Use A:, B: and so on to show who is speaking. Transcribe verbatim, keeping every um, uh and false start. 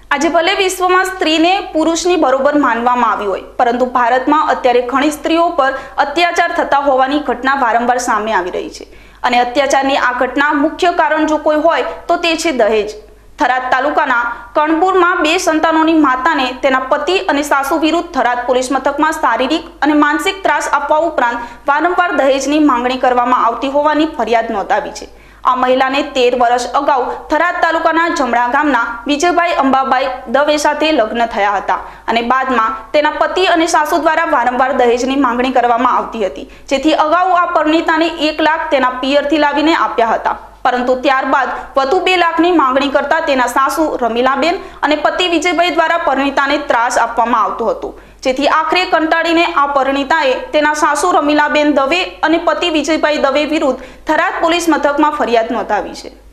A: આજે ભલે વિશ્વમાં સ્ત્રીને પુરુષની બરોબર માનવામાં આવી હોય, પરંતુ ભારતમાં અત્યારે ઘણી સ્ત્રીઓ પર અત્યાચાર થતા હોવાની ઘટના વારંવાર સામે આવી રહી છે અને અત્યાચારની આ ઘટના મુખ્ય કારણ જો કોઈ હોય તો તે છે દહેજ। થરાદ તાલુકાના કણપુરમાં બે સંતાનોની માતાને તેના પતિ અને સાસુ વિરુદ્ધ થરાદ પોલીસ મથકમાં શારીરિક અને માનસિક ત્રાસ આપવા ઉપરાંત વારંવાર દહેજની માંગણી કરવામાં આવતી હોવાની ફરિયાદ નોંધાવી છે। આ મહિલાને તેર વર્ષ અગાઉ થરાદ તાલુકાના જમણા ગામના વિજયભાઈ અંબાભાઈ દવે સાથે લગ્ન થયા હતા અને બાદમાં તેના પતિ અને સાસુ દ્વારા વારંવાર દહેજની માંગણી કરવામાં આવતી હતી, જેથી અગાઉ આ પરિણીતાને એક લાખ તેના પિયરથી લાવીને આપ્યા હતા, પરંતુ ત્યારબાદ વધુ બે લાખની માંગણી કરતા તેના સાસુ રમીલાબેન અને પતિ વિજયભાઈ દ્વારા પરિણીતાને ત્રાસ આપવામાં આવતો હતો, જેથી આખરે કંટાળીને આ પરિણીતાએ તેના સાસુ રમીલાબેન દવે અને પતિ વિજયભાઈ દવે વિરુદ્ધ થરાદ પોલીસ મથકમાં ફરિયાદ નોંધાવી છે।